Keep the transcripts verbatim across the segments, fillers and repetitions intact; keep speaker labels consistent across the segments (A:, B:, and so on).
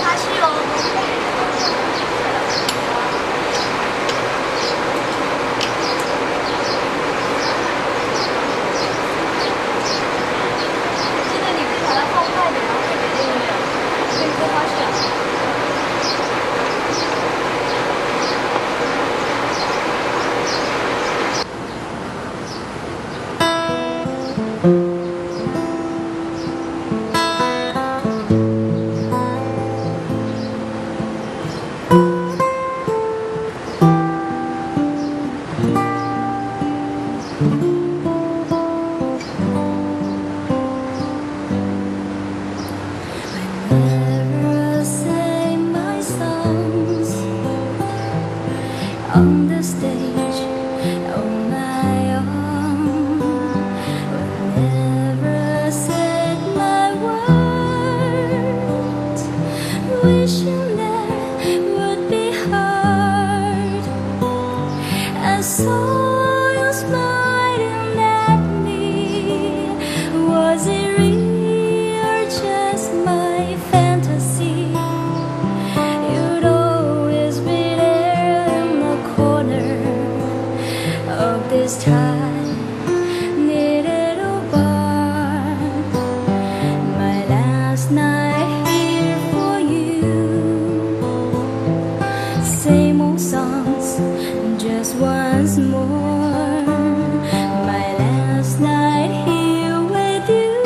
A: 花絮哦。记得你可以把它放快点，然后给别人有没有？可以做花絮啊。
B: On the stage, on my own, whenever I said my words, wishing there would be heard. I saw you smiling at me. Was it real or just my fantasy? You'd always be of this tiny little bar, my last night here for you. Same old songs, just once more. My last night here with you.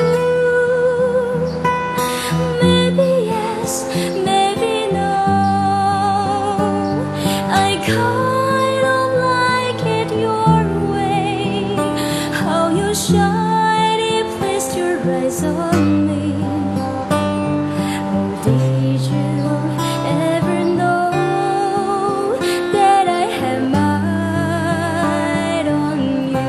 B: Maybe yes, maybe no. I can't. Shiny placed your eyes on me. Oh, did you ever know that I had my eye on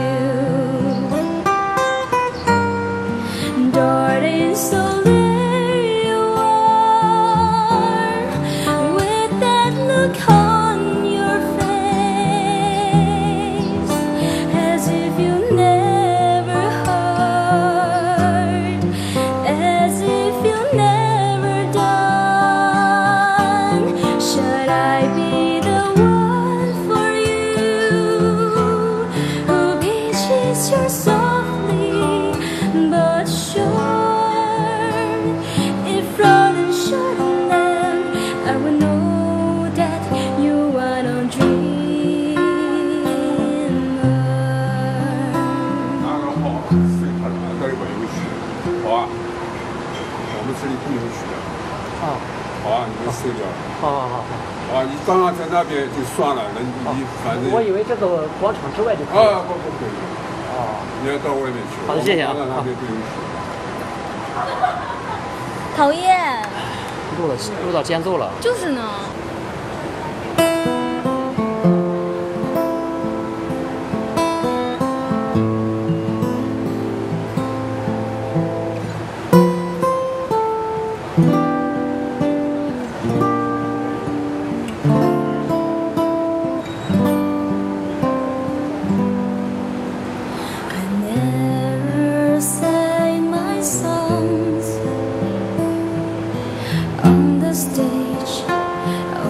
B: you? Darling, so there you are, with that look on your face, as if you never you're softly but sure. If front and short, then I will know that you are no dreamer.
C: 那个好，水看了，这里边有雪，好啊。我们这里不有雪。
D: 啊。
C: 好啊，你们收掉。
D: 好好好好。
C: 啊，你刚刚在那边就算了，那你反正。
D: 我以为这个广场之外就可以。
C: 啊，不不可以。
D: 哦，
C: 你要到外面去。
D: 好的，谢谢啊。
A: 讨厌。
D: 录了，录到间奏了。
A: 就是呢。
B: On the stage,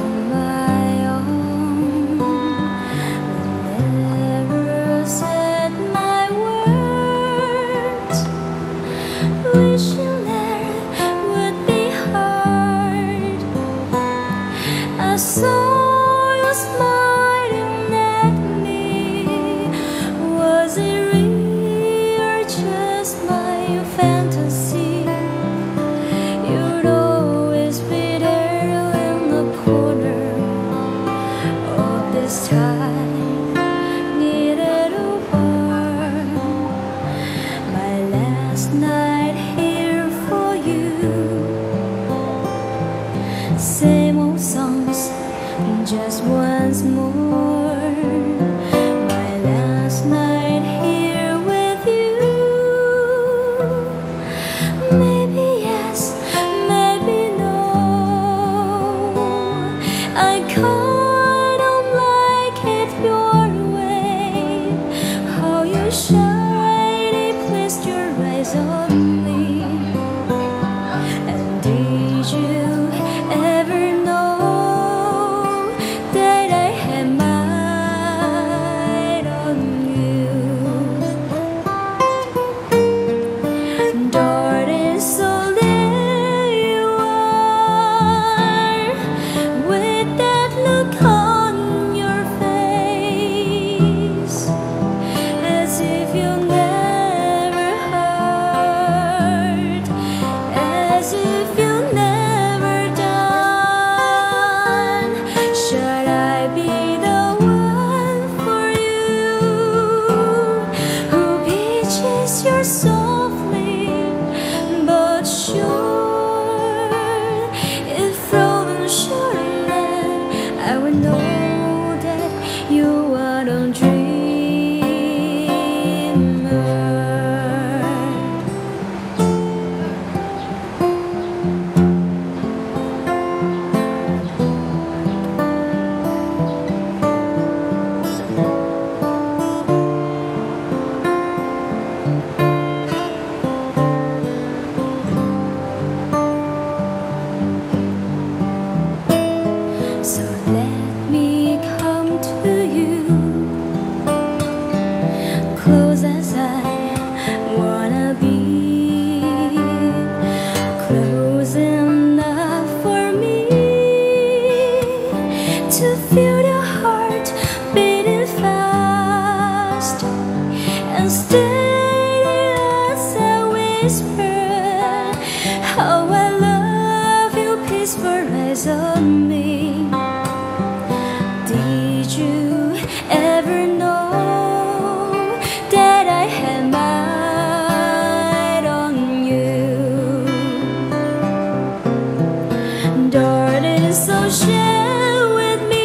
B: share with me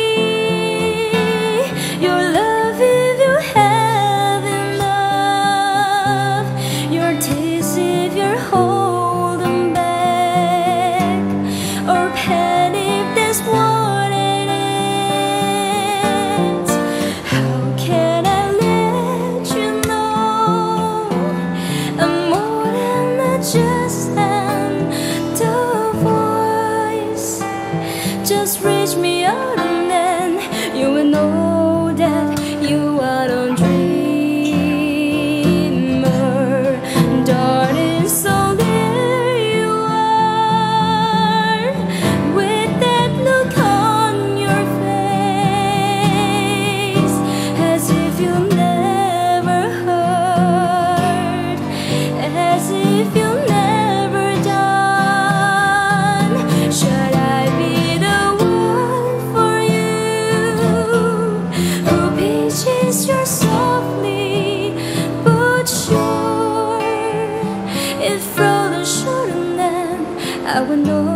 B: your love if you have enough, your tears if you're holding back, or pain if that's what it is. How can I let you know I'm more than just an voice? Just reach me out and then you will know that you are a dreamer, darling. So there you are, with that look on your face, as if you never heard, as if you never done. Should I be the one for you, who pitches your softly but sure? If frozen short, and then I would know